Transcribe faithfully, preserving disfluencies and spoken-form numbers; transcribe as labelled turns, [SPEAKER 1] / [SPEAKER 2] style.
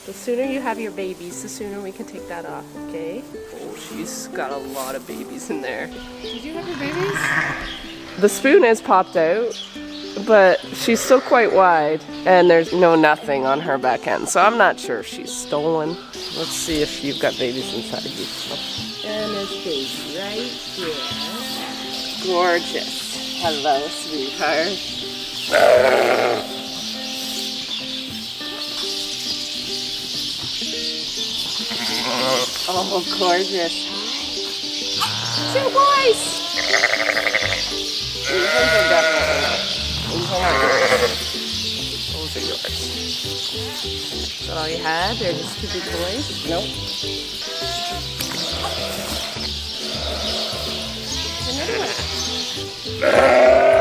[SPEAKER 1] The sooner you have your babies, the sooner we can take that off, okay? Oh, she's got a lot of babies in there.
[SPEAKER 2] Did you have your babies?
[SPEAKER 1] The spoon is popped out, but she's still quite wide, and there's no nothing on her back end, so I'm not sure if she's stolen. Let's see if you've got babies inside you. And there's baby right here. Gorgeous. Hello, sweetheart. Oh, gorgeous. Two boys! These ones are definitely not. These ones are yours. Those are yours. Is that all you had? They're just two big boys? Nope. Another one.